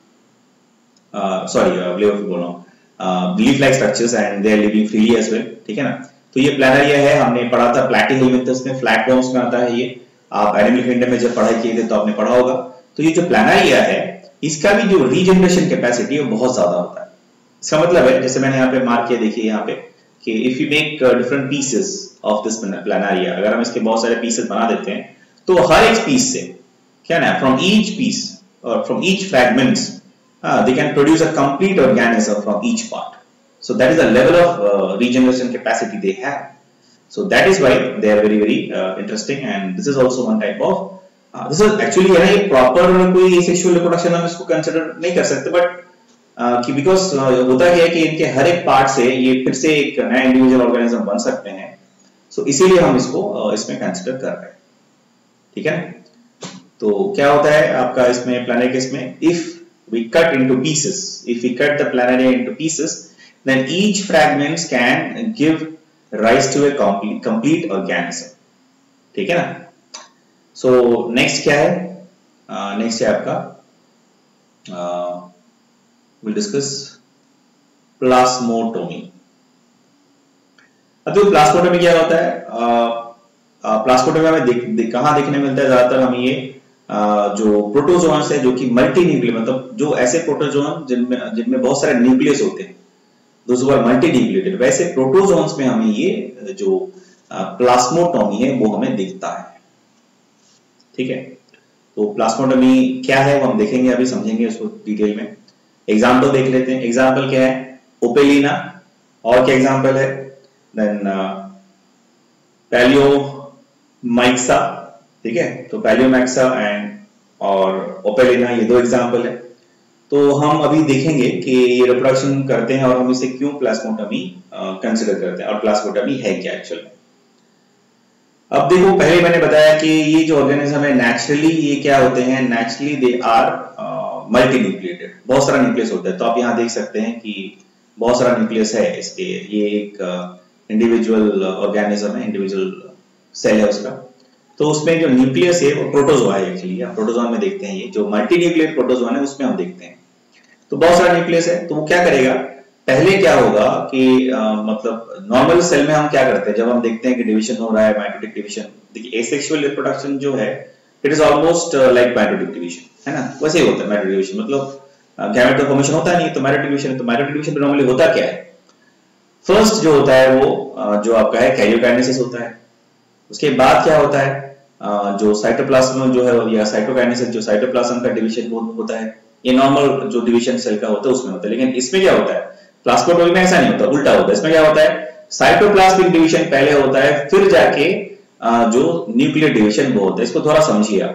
sorry liver fluke बोल रहा हूं, leaf like structures and they are living freely as well, ठीक है ना। तो ये प्लानारिया है, हमने पढ़ा था प्लैटीहेलमिंथस में, फ्लैटवर्म्स में आता है ये। आप एनिमल किंगडम में जब पढ़ाई किए थे तो आपने पढ़ा होगा। तो ये जो प्लानारिया है, इसका भी जो रीजनरेशन कैपेसिटी है वो बहुत ज्यादा होता है। इसका मतलब है, जैसे मैंने यहाँ पे मार्क किया, देखिए यहाँ पे, कि if you make different pieces of this planaria, अगर हम इसके बहुत सारे पीसेस बना देते हैं, तो हर एक पीस से क्या ना, फ्रॉम ईच पीस और from each fragments they can produce a complete organism from each part. So that is the level of regeneration capacity they have. So that is why they are very very interesting, and this is also one type of, this is actually है ना, ये proper कोई sexual reproduction हम इसको consider नहीं कर सकते, but Uh, कि बिकॉज uh, होता क्या है कि इनके हर एक पार्ट से ये फिर से एक नया इंडिविजुअल ऑर्गेनिज्म बन सकते हैं, सो so, इसीलिए हम इसको uh, इसमें कंसीडर कर रहे हैं, ठीक है। तो क्या होता है आपका इसमें प्लानेरिया इसमें, if we cut into pieces, if we cut the planaria into pieces, then each fragments can give rise to a complete complete organism, ठीक है ना। सो नेक्स्ट क्या है? नेक्स्ट uh, है आपका uh, we'll discuss प्लास्मोटोमी। अब तो प्लास्मोटोमी क्या होता है? प्लाज्मोटोमी में देख, देख, कहाँ देखने मिलता है ज्यादातर हमें ये आ, जो प्रोटोजोन्स है जो कि मल्टी न्यूक्लियर मतलब जो ऐसे प्रोटोजोन जिनमें जिनमें बहुत सारे न्यूक्लियस होते हैं, दोस आर मल्टी न्यूक्लिएटेड, वैसे प्रोटोजोन्स में हमें ये जो प्लाज्मोटोमी है वो हमें दिखता है। ठीक है, तो प्लाज्मोटोमी क्या है वो हम देखेंगे, अभी समझेंगे उसको डिटेल में। एग्जाम्पल देख लेते हैं। एग्जाम्पल क्या है, ओपेलिना, और क्या एग्जाम्पल है, देन पैलियोमाइक्सा। ठीक है, तो पैलियोमाइक्सा एंड और ओपेलिना ये दो एग्जाम्पल है। तो हम अभी देखेंगे कि ये रिप्रोडक्शन करते हैं और हम इसे क्यों प्लाज्मोटोमी कंसिडर करते हैं और प्लाज्मोटोमी है क्या एक्चुअल में। अब देखो, पहले मैंने बताया कि ये जो ऑर्गेनिज्म है नेचुरली ये क्या होते हैं, naturally they are multinucleated, बहुत सारा न्यूक्लियस होता है। तो आप यहाँ देख सकते हैं कि बहुत सारा न्यूक्लियस है इसके, ये एक इंडिविजुअल ऑर्गेनिज्म है, इंडिविजुअल सेल है उसका। तो उसमें जो न्यूक्लियस है वो प्रोटोजोआ है एक्चुअली, आप प्रोटोजोआ में देखते हैं, ये जो मल्टी न्यूक्लिएट प्रोटोजोआ है उसमें हम देखते हैं। तो बहुत सारा न्यूक्लियस है, तो वो क्या करेगा, पहले क्या होगा कि आ, मतलब नॉर्मल सेल में हम क्या करते हैं, जब हम देखते हैं कि डिवीजन हो रहा है, माइटोटिक डिवीजन, देखिए एसेक्सुअल रिप्रोडक्शन जो है it is almost like mitotic division, है ना, वैसे ही होता है माइटोटिक डिवीजन, मतलब गैमेट का फॉर्मेशन होता नहीं तो माइटोटिक डिवीजन। तो माइटोटिक डिवीजन में नॉर्मली होता क्या है, फर्स्ट जो होता है वो जो आपका है कैरियोकाइनेसिस होता है, उसके बाद क्या होता है जो साइटोप्लाज्म जो है या साइटोकाइनेसिस, जो साइटोप्लाज्म का डिवीजन होता है, ये नॉर्मल जो डिवीजन सेल का होता है उसमें होता है। लेकिन इसमें क्या होता है, प्लाज्मोटोमी में ऐसा नहीं होता, उल्टा होता है। इसमें क्या होता है, साइटोप्लाज्मिक डिवीजन पहले होता है, फिर जाके जो न्यूक्लियर डिवीजन वो होता है। इसको थोड़ा समझिए आप।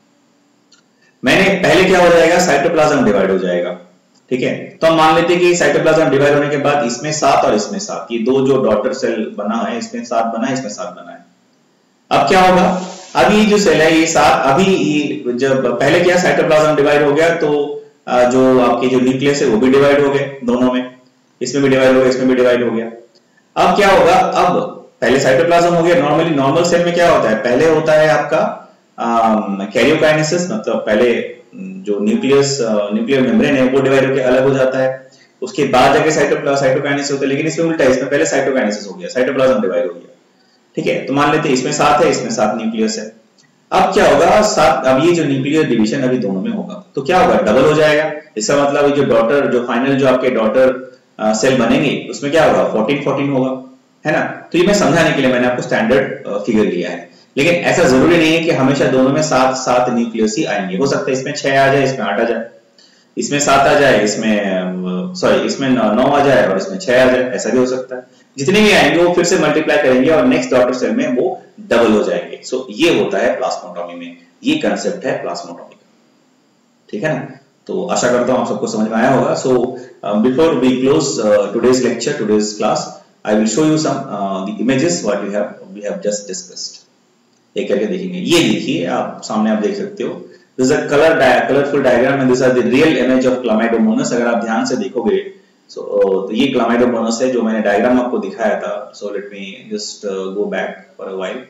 मैंने पहले क्या हो जाएगा, साइटोप्लाज्म डिवाइड हो जाएगा। ठीक है, तो हम मान लेते हैं कि साइटोप्लाज्म डिवाइड होने के बाद इसमें सात और इसमें सात, ये दो जो डॉटर सेल बना है, इसमें सात बना है, इसमें सात बना है। अब क्या होगा, अब ये जो सेल है ये सात, अभी ये जब पहले क्या साइटोप्लाज्म डिवाइड हो गया तो जो आपके जो न्यूक्लियस है वो भी डिवाइड हो गए, दोनों में, इसमें भी डिवाइड हो गया, इसमें भी डिवाइड हो गया। अब क्या होगा, अब पहले साइटोप्लाज्म हो गया, नॉर्मली नॉर्मल सेल में क्या होता है, पहले होता है आपका कैरियोकाइनेसिस, मतलब पहले जो न्यूक्लियस न्यूक्लियर मेम्ब्रेन है वो डिवाइड होकर अलग हो जाता है, उसके बाद जाके साइटो साइटोकाइनेसिस होता है। लेकिन इसमें उल्टा है, इसमें पहले साइटोकाइनेसिस हो गया, साइटोप्लाज्म डिवाइड हो गया। ठीक है, तो मान लेते हैं इसमें सात है, इसमें सात न्यूक्लियस है। अब क्या होगा, सात, अब ये जो न्यूक्लियर डिवीजन अभी दोनों में होगा तो क्या होगा, डबल हो जाएगा। इसका मतलब ये जो डॉटर, जो फाइनल जो आपके डॉटर सेल बनेंगे उसमें क्या होगा, फोर्टीन फोर्टीन होगा, है ना। तो ये मैं समझाने के लिए मैंने आपको स्टैंडर्ड फिगर लिया है, लेकिन ऐसा जरूरी नहीं है कि हमेशा दोनों में सात सात न्यूक्लियस ही आएंगे। हो सकता है इसमें छह आ जाए, इसमें आठ आ जाए, इसमें सात आ जाए, इसमें सॉरी इसमें नौ आ जाए और इसमें छह आ जाए, ऐसा भी हो सकता है। जितने भी आएंगे वो फिर से मल्टीप्लाई करेंगे और नेक्स्ट डॉटर सेल में वो डबल हो जाएंगे। सो so, ये होता है प्लाज्मोटोमी में, ये कंसेप्ट है प्लाज्मोटोमी का। ठीक है ना, तो आशा करता हूं आप सबको समझ में आया होगा। So before we close today's lecture, today's class, I will show you some the images what we have we have just discussed. एक करके देखेंगे, ये देखिए आप सामने, आप देख सकते हो, this is a colour colourful diagram and this are the real image of chlamydomonas. अगर आप ध्यान से देखोगे सो so, तो ये क्लामाइडोमोनास है जो मैंने डायग्राम आपको दिखाया था। So let me just go back for a while,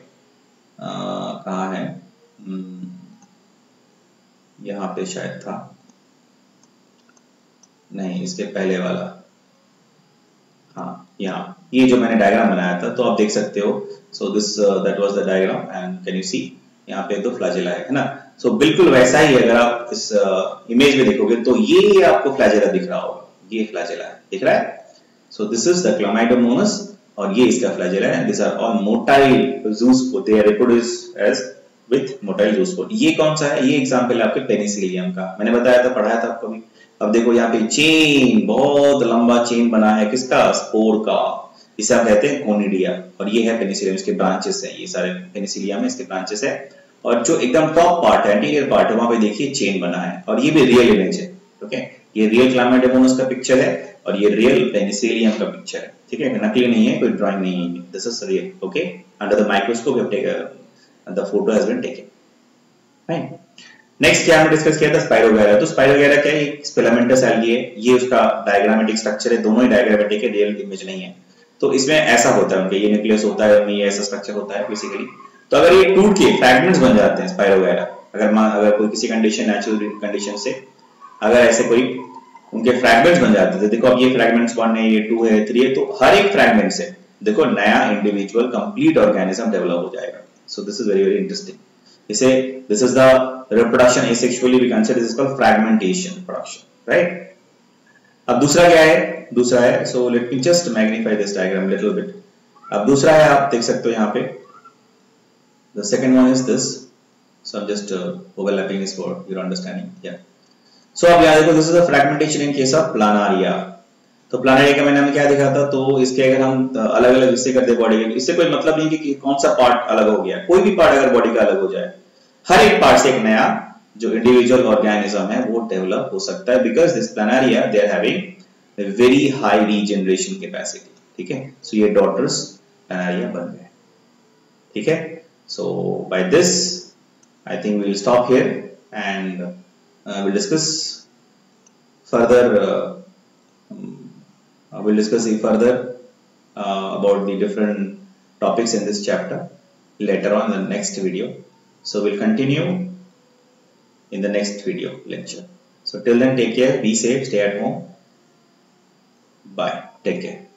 कहाँ है, hmm, यहाँ पे शायद था, नहीं इसके पहले वाला, हाँ यहाँ, ये जो मैंने डायग्राम बनाया था तो आप देख सकते हो। So this that was the diagram and can you see, यहाँ पे दो फ्लैजेला है ना। सो so, बिल्कुल वैसा ही अगर आप इस इमेज uh, में देखोगे तो ये आपको फ्लैजेला दिख रहा होगा, ये फ्लैजेला है, दिख रहा है। So this is the chlamydomonas और ये इसका फ्लैजेला है। This are all motile zoospore, they are reproduced as with motile zoospore. ये कौन सा है, ये एग्जांपल है आपके पेनिसिलियम का, मैंने बताया था, पढ़ाया था आपको भी। अब देखो यहाँ पे चेन, बहुत लंबा चेन बना है, किसका, स्पोर का, इसे हम कहते हैं कोनिडिया। और ये है पेनिसिलियम, इसके ब्रांचेस है, ये सारे पेनिसिलियम है, इसके ब्रांचेस है। और जो एकदम टॉप पार्ट है, एंटीरियर पार्ट है, वहां पे देखिए चेन बना है, और ये भी रियल इमेज है। ओके, ये रियल क्लामाइडोमोनास का पिक्चर है और ये रियल पेनिसिलियम का पिक्चर है। ठीक है, नकली नहीं है, कोई ड्राइंग नहीं है, this is real. Okay, under the microscope we have taken the photo has been taken. Fine, next क्या हमने डिस्कस किया था, स्पाइरोगैरा। तो स्पाइरोगैरा क्या है, फिलामेंटस एल्गी है, ये उसका डायग्रामेटिक स्ट्रक्चर है, दोनों ही डायग्रामेटिक है, रियल इमेज नहीं है। तो इसमें ऐसा होता है, उनके ये न्यूक्लियस होता है, उनमें ये ऐसा स्ट्रक्चर होता है बेसिकली। तो अगर ये टूट के फ्रैगमेंट्स बन जाते हैं स्पाइरोगैरा, अगर मान अगर कोई किसी कंडीशन, नेचुरल कंडीशन से अगर ऐसे कोई उनके फ्रैगमेंट्स बन जाते थे, देखो अब ये फ्रैगमेंट्स वन है, ये टू है, थ्री है, तो हर एक फ्रैगमेंट से देखो नया इंडिविजुअल कंप्लीट ऑर्गेनिज्म डेवलप हो जाएगा। So this is very very interesting. We say this is the reproduction asexually, we consider this is called fragmentation production, right? अब दूसरा क्या है, दूसरा है, so let me just magnify this diagram little bit. अब दूसरा है, आप देख सकते हो यहाँ पे, the second one is this, so I'm just uh, overlapping this for your understanding. Yeah. So अब यहाँ देखो, this is the fragmentation in case of planaria. तो प्लानरिया का मैंने हमें क्या दिखा था, तो इसके अगर हम अलग अलग हिस्से करते बॉडी के, इससे कोई मतलब नहीं कि कौन सा पार्ट अलग हो गया, कोई भी पार्ट अगर बॉडी का अलग हो जाए, हर एक पार्ट से एक नया जो इंडिविजुअल ऑर्गेनिज्म है वो डेवलप हो सकता है, because this planaria they are having very high regeneration capacity, ठीक है। सो ये डॉटर्स प्लानरिया बन गए, ठीक है। So by this I think we will stop here and will discuss further Uh, we'll discuss further uh, about the different topics in this chapter later on in the next video. So we'll continue in the next video lecture. So till then, take care, be safe, stay at home. Bye. Take care.